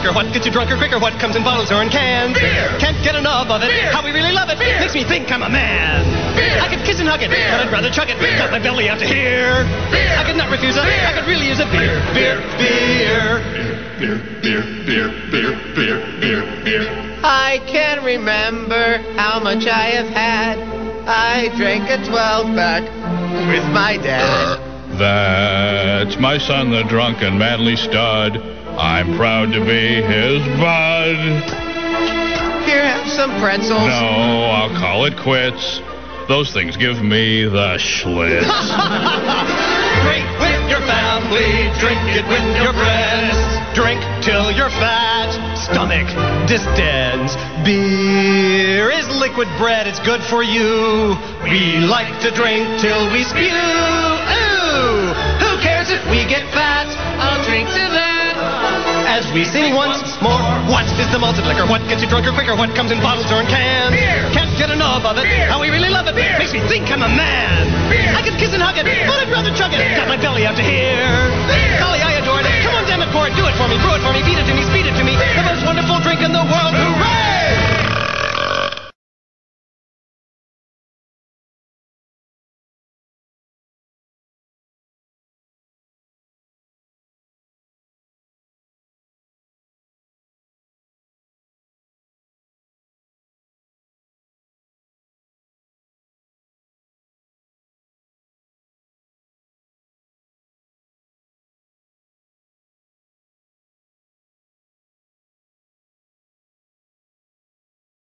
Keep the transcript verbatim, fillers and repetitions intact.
liquor. What gets you drunker quicker? What comes in bottles or in cans? Beer. Can't get enough of it. Beer. How we really love it. Beer. Makes me think I'm a man. Beer. I could kiss and hug it, Beer. but I'd rather chug it. Beer. Got my belly out to here. Beer. I could not refuse it. Beer. I could really use a beer. Beer. Beer. Beer, beer, beer, beer, beer, beer, beer. I can't remember how much I have had. I drank a twelve-pack with my dad. That's my son, the drunken manly stud. I'm proud to be his bud. Here, have some pretzels. No, I'll call it quits. Those things give me the schlitz. Drink with your family, drink it with your friends. Drink till you're fat, stomach distends. Beer is liquid bread, it's good for you. We like to drink till we spew. Ooh, who cares if we get fat? I'll drink to that. As we sing once more, what is the malted liquor? What gets you drunker quicker? What comes in bottles or in cans? Beer. Can't get enough of it. Beer. How we really love it. Beer. Makes me think I'm a man. Beer. I could kiss and hug it, Beer. but I'd rather chug it. Beer. Got my belly out to here. Beer. Golly, I adore it. Beer. Come on, damn it, pour it. Do it for me. Brew it for me. Beat it to me. Speed it to me. Beer. The most wonderful drink in the world. Hooray!